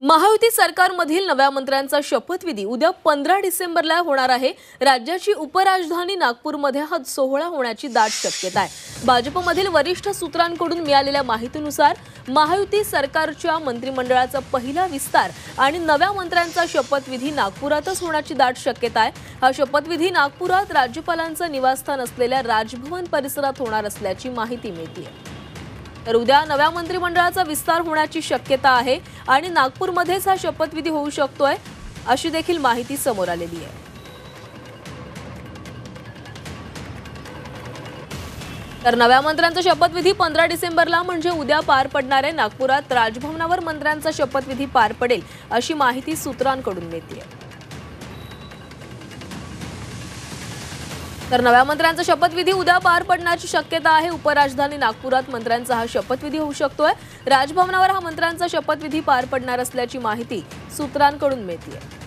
महायुती सरकारमधील नव्या मंत्र्यांचा शपथविधी उद्या 15 डिसेंबरला होणार आहे। राज्याची उपराजधानी नागपूरमध्ये हा सोहळा होण्याची दाट शक्यता आहे। भाजपमधील वरिष्ठ सूत्रांकडून मिळालेल्या माहितीनुसार महायुती सरकारच्या मंत्रिमंडळाचा पहिला विस्तार आणि नव्या मंत्र्यांचा शपथविधी नागपुरातच होण्याची दाट शक्यता आहे। हा शपथविधी नागपुरात राज्यपालांचं निवासस्थान असलेल्या राजभवन परिसरात होणार असल्याची माहिती मिळते। तर उद्या नव्या मंत्रिमंडळाचा विस्तार होण्याची शक्यता आहे आणि नागपूरमध्येच हा शपथविधी होऊ शकतोय अशी देखील माहिती समोर आलेली आहे। तर नव्या मंत्र्यांचा शपथविधी 15 डिसेंबरला म्हणजे उद्या पार पडणार आहे। नागपुरात राजभवनावर मंत्र्यांचा शपथविधी पार पडेल अशी माहिती सूत्रांकडून मिळते। तर नव्या मंत्र्यांचा शपथविधी उद्या पार पडण्याची शक्यता आहे। उपराजधानी नागपुरात मंत्र्यांचा हा शपथविधी होऊ शकतोय। राजभवनावर हा मंत्र्यांचा शपथविधी पार पडणार असल्याची माहिती सूत्रांकडून मिळते।